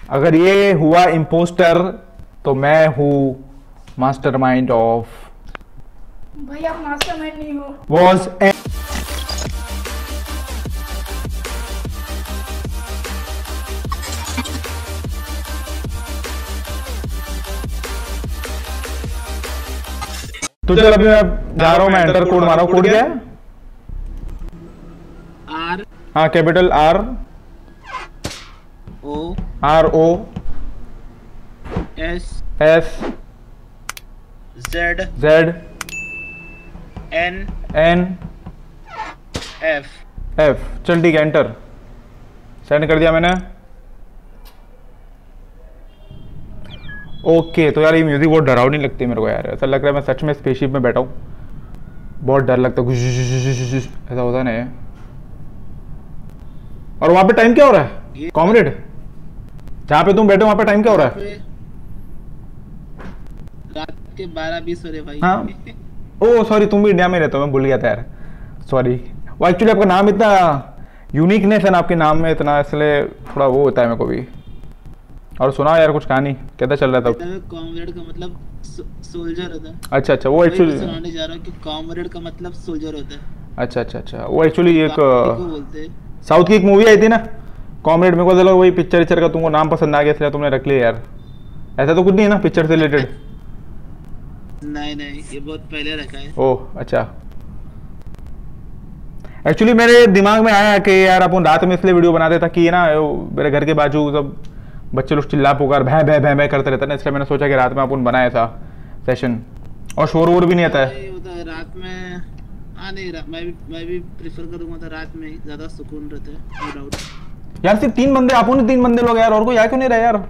अगर ये हुआ इम्पोस्टर तो मैं हूँ मास्टरमाइंड ऑफ। भाई आप मास्टरमाइंड नहीं हो। वॉज तो चल अभी मैं जा रहा हूँ, मैं एंटर कोड मारा हूँ। कोड क्या है? आर। हाँ capital R O O S S Z Z N N F. F. चल ठीक है, एंटर सेंड कर दिया मैंने। ओके तो यार ये म्यूजिक बहुत डरावनी लगती है मेरे को यार, ऐसा लग रहा है मैं सच में स्पेसशिप में बैठा हूँ। बहुत डर लगता है, ऐसा होता नहीं है। और वहां पे टाइम क्या हो रहा है कॉमरेड? जहाँ पे तुम बैठे हो वहां पे टाइम क्या हो रहा है? रात के 12:20 हो रहे भाई। हाँ ओ सॉरी, तुम भी इंडिया में रहते हो, मैं भूल गया था यार, सॉरी। वो एक्चुअली आपका नाम इतना यूनिकनेस है ना आपके नाम में इतना, इसलिए थोड़ा वो होता है मेरे को भी। और सुना यार कुछ कहानी कैसा चल रहा था? कॉमरेड का मतलब सोल्जर होता है। अच्छा अच्छा, वो एक्चुअली सुनाने जा रहा हूं कि कॉमरेड का मतलब सोल्जर होता है। अच्छा अच्छा अच्छा, वो एक्चुअली एक बोलते हैं। साउथ की एक मूवी आई थी ना कॉमरेड, मेरे को चलो वही पिक्चर का तुमको नाम पसंद आ गया इसलिए तुमने रख लिया यार। ऐसा तो कुछ नहीं है ना पिक्चर से रिलेटेड? नहीं नहीं, ये बहुत पहले रखा है। ओह अच्छा। एक्चुअली मेरे दिमाग में आया कि यार अपन रात में इसलिए वीडियो बनाते ताकि ये ना मेरे घर के बाजू सब बच्चे लोग चिल्ला पुकार भै भै भै भै करते रहते ना, इसलिए मैंने सोचा कि रात में अपन बनाया था सेशन, और शोर वोर भी नहीं आता है। रात में नहीं, मैं भी प्रेफर करूंगा तो रात में ज्यादा सुकून रहता है, नो डाउट। यार सिर्फ 3 बंदे, अपन 3 बंदे लोग यार, और कोई आ क्यों नहीं रहा यार?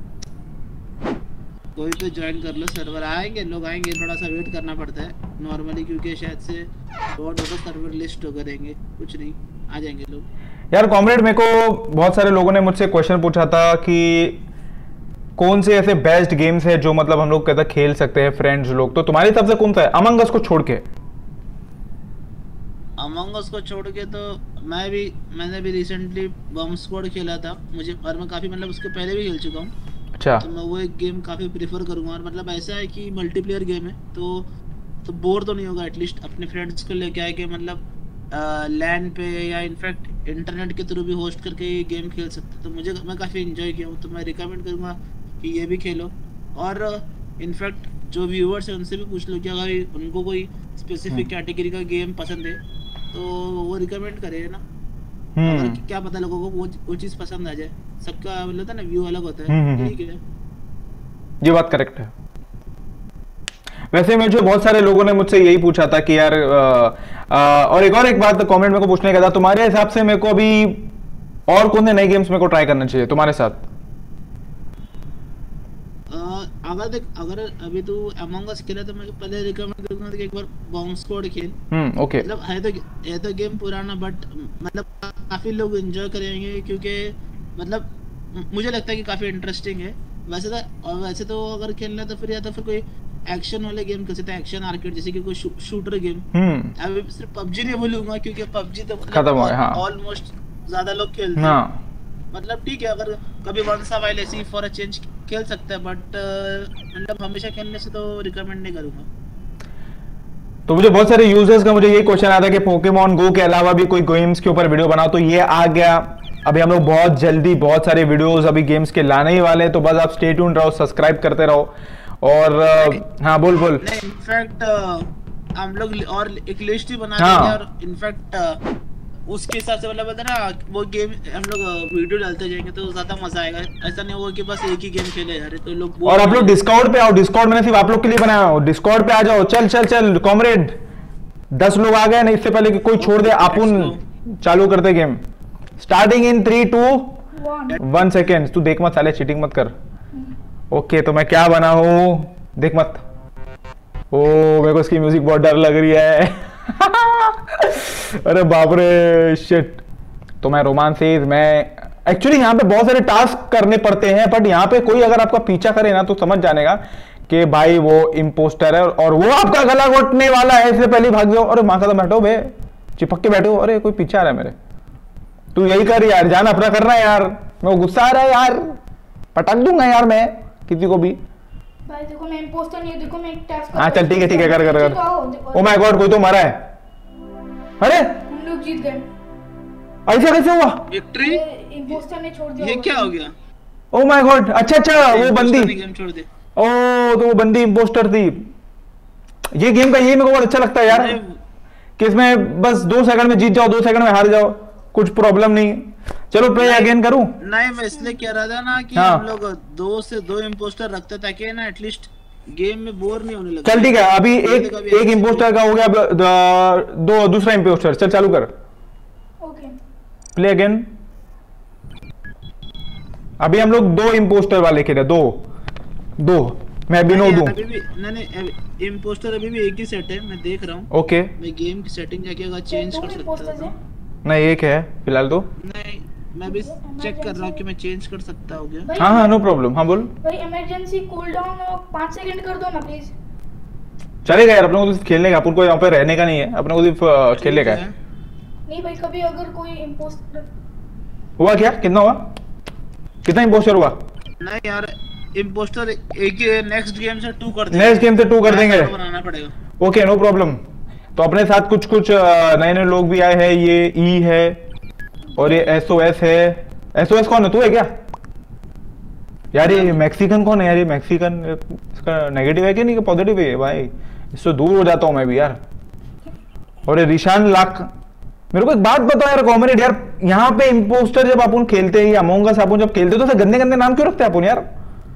कोई तो ज्वाइन कर लो, सर्वर आएंगे, लोग आएंगे, थोड़ा सा वेट करना पड़ता है नॉर्मली, क्योंकि शायद से बहुत ज़्यादा सर्वर लिस्ट हो करेंगे, कुछ नहीं आ जाएंगे लोग। यार कॉमरेड, मेरे को बहुत सारे लोगों ने मुझसे क्वेश्चन पूछा था कि कौन से ऐसे बेस्ट गेम्स है जो मतलब हम लोग कहता खेल सकते हैं फ्रेंड्स लोग, तो तुम्हारे हिसाब से कौन सा है अमंग अस को छोड़ के? अमंग अस को छोड़ के तो मैंने भी रिसेंटली बम स्क्वाड खेला था, मुझे, और मैं काफ़ी मतलब उसके पहले भी खेल चुका हूँ। अच्छा। तो मैं वो एक गेम काफ़ी प्रेफर करूँगा, और मतलब ऐसा है कि मल्टीप्लेयर गेम है तो बोर तो नहीं होगा, एटलीस्ट अपने फ्रेंड्स को लेके आए कि मतलब लैंड पे या इनफैक्ट इंटरनेट के थ्रू भी होस्ट करके ये गेम खेल सकते। तो मैं काफ़ी इन्जॉय किया हूँ, तो मैं रिकमेंड करूँगा कि ये भी खेलो। और इनफैक्ट जो व्यूअर्स हैं उनसे भी पूछ लो कि अगर उनको कोई स्पेसिफिक कैटेगरी का गेम पसंद है तो वो रिकमेंड करे ना, अगर क्या पता लोगों को वो चीज़ पसंद आ जाए। सबका मतलब ना व्यू अलग होता है, ठीक है, ये बात करेक्ट है। वैसे मुझे बहुत सारे लोगों ने मुझसे यही पूछा था कि यार और एक बात कमेंट मेरे को पूछने का था, तुम्हारे हिसाब से मेरे को अभी और कौन से नए गेम्स मेरे को ट्राई करना चाहिए तुम्हारे साथ? अगर अभी तो अमंग अस खेला तो मैं पहले रिकमेंड करूंगा कि एक बार बॉम्ब स्क्वाड खेल। ओके। मतलब है तो गेम पुराना, बट मतलब काफी लोग एंजॉय करेंगे, क्योंकि मतलब मुझे लगता है कि काफी इंटरेस्टिंग है। वैसे तो अगर खेलना है तो फिर या तो फिर कोई एक्शन वाले गेम खेल सकते हैं, एक्शन आर्केड, जैसे कि कोई शूटर गेम। अभी सिर्फ पबजी नहीं बोलूंगा, क्योंकि पबजी तो खत्म हो गया, ऑलमोस्ट ज्यादा लोग खेलते हैं। मतलब ठीक है, अगर कभी वंस अ व्हाइल ऐसी फॉर अ चेंज खेल सकते हैं, बट मतलब हमेशा खेलने से तो रिकमेंड नहीं करूंगा। तो मुझे बहुत सारे यूजर्स का मुझे ये क्वेश्चन आता है कि पोकेमॉन गो के अलावा भी कोई गेम्स के ऊपर वीडियो बनाओ, तो ये आ गया। अभी हम लोग बहुत जल्दी बहुत सारे वीडियोस अभी गेम्स के लाने ही वाले हैं, तो बस आप स्टे ट्यून्ड रहो, सब्सक्राइब करते रहो। और हाँ बोल इनफैक्ट हम लोग और एक लिस्ट ही बना देंगे, और इनफैक्ट उसके हिसाब से मतलब ना वो गेम हम लोग वीडियो डालते जाएंगे तो ज्यादा मजा आएगा। ऐसा नहीं होगा कि बस एक ही गेम खेले जा रहे तो लोग। और आप लोग डिस्कॉर्ड पे आओ, डिस्कॉर्ड मैंने सिर्फ आप लोग के लिए बनाया हो, डिस्कॉर्ड पे आ जाओ। चल चल चल कॉमरेड, 10 लोग आ गए ना, इससे पहले कि कोई छोड़ दे अपन चालू करते गेम। Starting in 3 2 1 second. तू देख मत साले, चीटिंग मत कर। ओके तो मैं क्या बना हूँ देख मत। ओ मेरे को इसकी म्यूजिक बहुत डर लग रही है। अरे बाप रे शिट। तो मैं रोमांसिस, मैं एक्चुअली यहाँ पे बहुत सारे टास्क करने पड़ते हैं, बट यहाँ पे कोई अगर आपका पीछा करे ना तो समझ जाने का कि भाई वो इम्पोस्टर है और वो आपका गला घोटने वाला है, इससे पहले भाग जाओ। अरे माँ का तो बैठो बे, चिपक के बैठो। अरे कोई पीछा आ रहा है मेरे। तू यही कर यार, जान अपना करना है यार, मेरे को गुस्सा आ रहा है यार। पटक दूंगा यार मैं किसी को भी। भाई देखो मैं इम्पोस्टर नहीं हूँ, देखो मैं एक टास्क हाँ चल ठीक है कर कर कर। ओ माय गॉड कोई तो मरा है। अरे हम लोग जीत गए। ऐसा कैसे हुआ? विक्ट्री इम्पोस्टर ने छोड़ दिया। ये क्या हो गया? ओ माय गॉड अच्छा वो बंदी, गेम छोड़ दे। ओ तो वो बंदी इम्पोस्टर थी। ये गेम का ये मेरे को बहुत अच्छा लगता है यार कि इसमें बस 2 सेकंड में जीत जाओ 2 सेकंड में हार जाओ, कुछ प्रॉब्लम नहीं। चलो प्ले अगेन करूं? नहीं मैं इसलिए कह रहा था ना कि हाँ। हम लोग 2 से 2 इम्पोस्टर रखते ताकि ना एटलीस्ट गेम में बोर नहीं होने लगे। चल ठीक है अभी एक इम्पोस्टर का हो गया, दो दूसरा इम्पोस्टर। चल चालू कर ओके प्ले अगेन। अभी हम लोग 2 इम्पोस्टर वाले खेले, दो मैं भी नो दूं। अभी भी नहीं इम्पोस्टर अभी भी एक ही सेट है, मैं देख रहा हूँ। ओके मैं गेम की सेटिंग जाके अगर चेंज कर सकता हूँ। नहीं एक है फिलहाल तो। नहीं मैं भी चेक कर रहा हूँ कि मैं चेंज कर सकता हूँ क्या। हाँ नो प्रॉब्लम। हाँ बोल। भाई इमरजेंसी कूल डाउन 5 सेकंड कर दो ना प्लीज। चलेगा यार अपने को तो खेलने का, अपन को यहाँ पे रहने का नहीं है, अपने को सिर्फ खेलने का है। नहीं भाई कभी अगर कोई इम्पोस्टर हुआ क्या? कितना हुआ? कितना इम्पोस्टर हुआ? नहीं यार इम्पोस्टर एक नेक्स्ट गेम से 2 कर देंगे। नेक्स्ट गेम से 2 कर देंगे। बनाना पड़ेगा। Okay no problem. तो अपने साथ कुछ नए लोग भी आए हैं। ये ई है और ये एसओएस है। एसओएस कौन है? तू है क्या यार? ये मैक्सिकन कौन है यार? ये मैक्सिकन इसका नेगेटिव है कि नहीं पॉजिटिव है भाई? इससे दूर हो जाता हूं मैं भी यार। और ये रिशान लाख। मेरे को एक बात बताओ यार कॉमरेड यार, यहाँ पे इम्पोस्टर जब अपन खेलते हैं अमंग अस अपन जब खेलते हैं तो गंदे गंदे नाम क्यों रखते हैं अपन यार?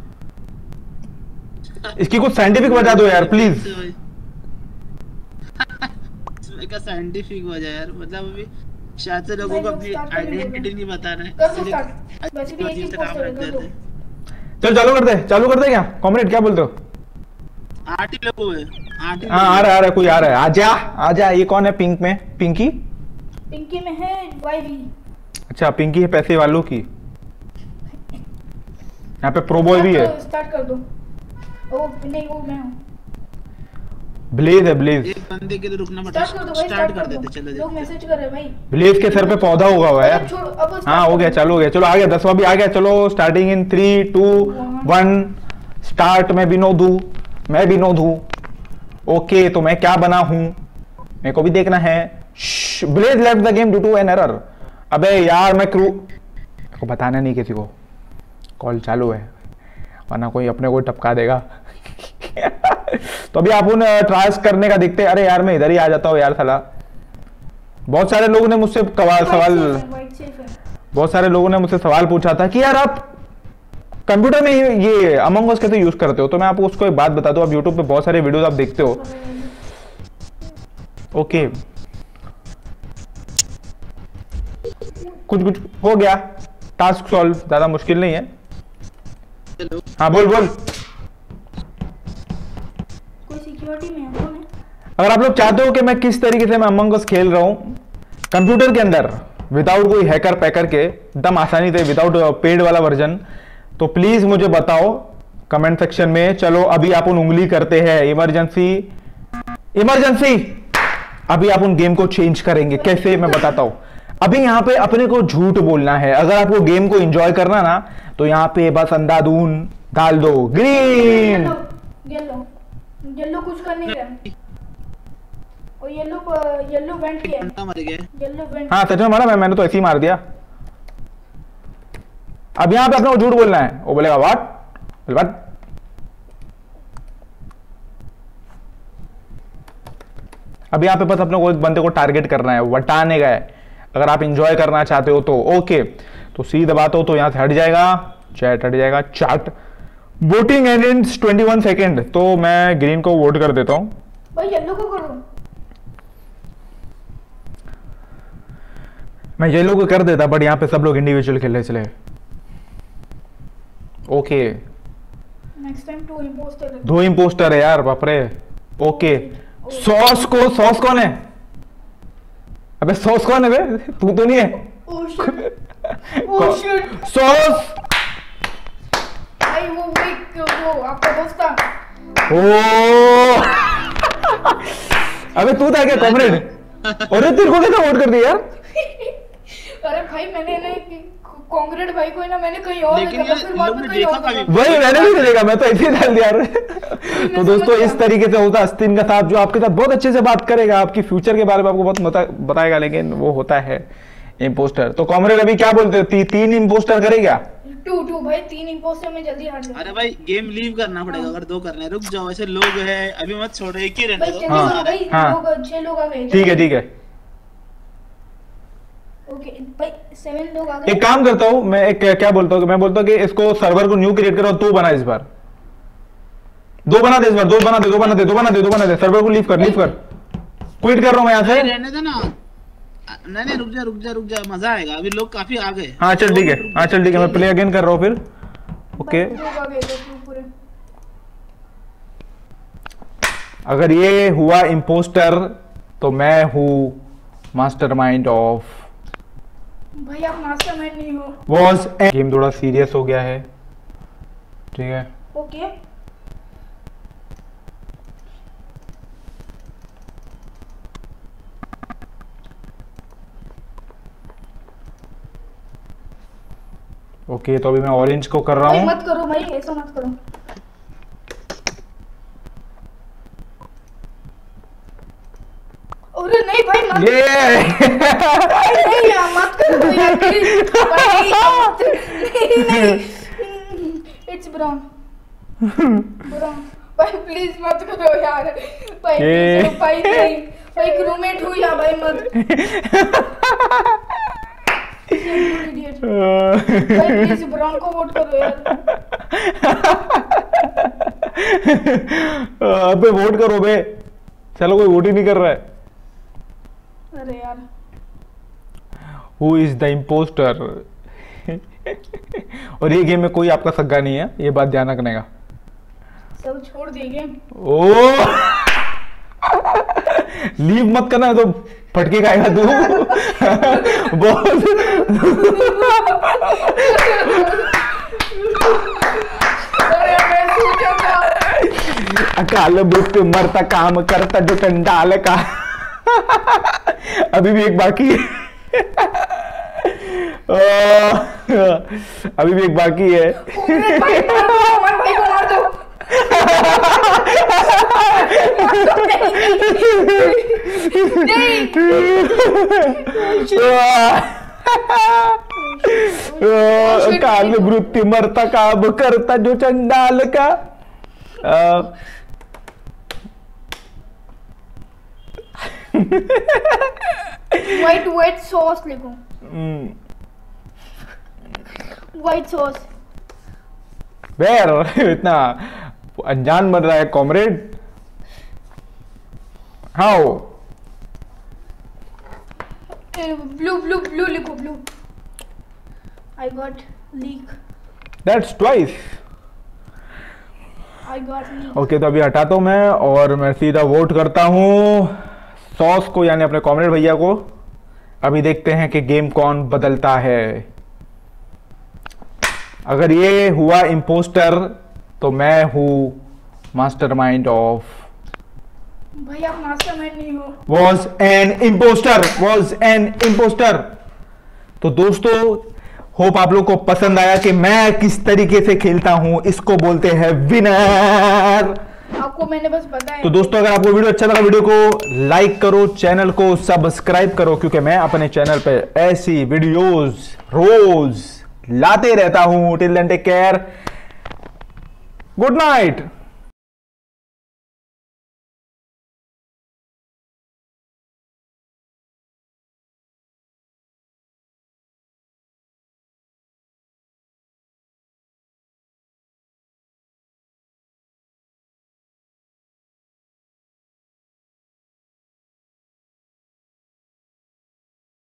इसकी कुछ साइंटिफिक वजह दो यार प्लीज। इसमें का साइंटिफिक वजह यार, मतलब अभी शायद से लोगों को अपनी आइडेंटिटी नहीं बताना है। वैसे भी एक ही पोस्टर है दो। चल चालू कर दे क्या कॉमरेड, क्या बोलते हो? 8 ही लोग हुए। 8 ही। हाँ आ रहा है कोई आ रहा है। आजा। ये कौन है पिंक में? पिंकी में है वाईवी। अच्छा पिंकी है पैसे वालों की। यहाँ पे प्रो बॉय भी है। स्टार्ट कर दो। ओ नहीं वो मैं हूँ। ब्लेज है ब्लेज। एक बंदे के लिए रुकना पड़ता है। स्टार्ट कर देते चलो। लोग मैसेज कर रहे हैं भाई। ब्लेज के सर पे पौधा होगा हुआ यार। हाँ हो गया चालू हो गया। चलो आ गया 10वां भी आ गया। चलो स्टार्टिंग इन 3 2 1 स्टार्ट। मैं भी नो दूं। ओके तो मैं क्या बना हूं मेरे को भी देखना है। Blaze left the game due to an error. अबे यार मैं क्रू को बताना नहीं किसी को, कॉल चालू है वरना कोई अपने को टपका देगा। तो अभी आप उन ट्रायल्स करने का देखते हैं। अरे यार मैं इधर ही आ जाता हूँ यार साला। बहुत सारे लोगों ने मुझसे सवाल पूछा था कि यार आप कंप्यूटर में ये अमंग अस कैसे यूज करते हो। तो मैं आपको उसको एक बात बता दूं, आप यूट्यूब पे बहुत सारे वीडियोस आप देखते हो। ओके कुछ हो गया, टास्क सॉल्व, ज्यादा मुश्किल नहीं है। हेलो हाँ बोल कोई सिक्योरिटी में है कौन है? अगर आप लोग चाहते हो कि मैं किस तरीके से मैं अमंग अस खेल रहा हूं कंप्यूटर के अंदर विदाउट कोई हैकर पैकर के, एकदम आसानी से विदाउट पेड वाला वर्जन, तो प्लीज मुझे बताओ कमेंट सेक्शन में। चलो अभी आप उंगली करते हैं इमरजेंसी। अभी आप उन गेम को चेंज करेंगे कैसे मैं बताता हूं। अभी यहाँ पे अपने को झूठ बोलना है। अगर आपको गेम को एंजॉय करना ना तो यहाँ पे बस अंधाधुन डाल दो ग्रीन। येलो कुछ करने का और येलो वेंट किया। मर गया। Yellow vent. हाँ सच में मारा मैंने तो ऐसे ही मार दिया। अब यहाँ पे अपने को झूठ बोलना है। वो बोलेगा व्हाट। अब यहाँ पे बस अपने को एक बंदे को टारगेट करना है, वटाने का है। अगर आप इंजॉय करना चाहते हो तो ओके, तो सी दबाते हो तो यहां से हट जाएगा, चैट हट जाएगा, चार्ट। Voting ends 21 second. तो मैं ग्रीन को वोट कर देता हूं। भाई येलो को करो। मैं येलो को कर देता बट यहाँ पे सब लोग इंडिविजुअल खेल रहे चले। ओके नेक्स्ट टाइम 2 इम्पोस्टर है यार बाप रे। ओके सॉस कौन है? अबे सॉस कौन है बे? तू तो नहीं है। सॉस भाई वो आपका दोस्त था। ओ अबे तू था क्या कॉमरेड? अरे तेरे को कैसे वोट कर दिया यार? अरे भाई मैंने ना कांग्रेस भाई को है ना मैंने कहीं और लेकिन देखा, यार फिर इन बाद लोग में ने कहीं और देखा देखा। कभी वही मैंने भी देखा, मैं तो ऐसे ही डाल दिया यार। तो दोस्तों इस तरीके से होता अस्तिन का साथ, जो आपके साथ बहुत अच्छे से बात करेगा, आपकी फ्यूचर के बारे में आपको बहुत बताएगा, लेकिन वो होता है इम्पोस्टर। तो कॉमरेड अभी क्या बोलते हो, तीन इम्पोस्टर करेगा? टू भाई 3 इंपोस्टर में जल्दी हार जाए। अरे भाई गेम लीव करना पड़ेगा अगर 2 करने हैं। रुक जाओ, ऐसे लोग हैं अभी मत छोड़ो, एक ही रहने भाई दो। जल्दी हाँ, करो भाई, हाँ। लोग 6 लोग आ गए। ठीक है ठीक है, ओके भाई 7 लोग आ गए। एक काम करता हूँ मैं, एक क्या बोलता हूँ, मैं बोलता हूँ कि इसको सर्वर को न्यू क्रिएट करो, तू बना इस बार, 2 बना दे इस बार, 2 बना दे, सर्वर को लीव कर, क्विट कर रहा हूँ मैं यहाँ से। रहने दे ना। नहीं रुक जा, मजा आएगा, अभी लोग काफी आ गए। हाँ चल ठीक है, हाँ चल ठीक है, मैं प्ले अगेन कर रहा हूँ फिर। ओके, भाई, लोग आ गए थे पूरे। अगर ये हुआ इम्पोस्टर तो मैं हूँ मास्टरमाइंड ऑफ भाई आप मास्टरमाइंड नहीं हो। वॉज। गेम थोड़ा सीरियस हो गया है, ठीक है। ओके ओके, तो अभी मैं ऑरेंज को कर रहा भाई हूँ। मत करो भाई, ऐसा मत करो। अरे नहीं भाई मत, ये नहीं यार मत करो यार प्लीज भाई, नहीं इट्स ब्राउन भाई प्लीज मत करो यार भाई, ये- please, भाई नहीं भाई, रूममेट हूँ या भाई मत idiot। भाई प्लीज ब्राउन को वोट करो यार। अबे वोट करो बे, चलो कोई वोट ही नहीं कर रहा है। अरे यार हु इज द इम्पोस्टर? और ये गेम में कोई आपका सग्गा नहीं है, ये बात ध्यान रखने का। सब छोड़ दिए गेम। ओ लीव मत करना तो फटके खाएगा तू। बहुत अरे मैं सोचा था अकाल मृत्यु मरता काम करता जो कंडाल का। अभी भी एक बाकी है। अभी भी एक बाकी है। अरे भाई मार दो, अमन भाई को मार दो। नहीं काल मृत्यु मरता काम करता जो चंडाल का। व्हाइट सॉस लिखो, व्हाइट सॉस। बेर इतना अनजान बन रहा है कॉमरेड। हाउ ब्लू लिखो, blue. I got leak, that's twice. I got leak. Okay, तो अभी हटाता हूं मैं और मैं सीधा वोट करता हूं सॉस को, यानी अपने कॉमरेड भैया को। अभी देखते हैं कि गेम कौन बदलता है। अगर ये हुआ इम्पोस्टर तो मैं हूं मास्टरमाइंड ऑफ भाई आप मास्टरमाइंड नहीं हो। Was an impostor. तो दोस्तों होप आप लोग को पसंद आया कि मैं किस तरीके से खेलता हूं, इसको बोलते हैं विनर। आपको मैंने बस बताया। तो दोस्तों अगर आपको वीडियो अच्छा लगा, वीडियो को लाइक करो, चैनल को सब्सक्राइब करो, क्योंकि मैं अपने चैनल पे ऐसी वीडियोस रोज लाते रहता हूं। Till then take care, good night.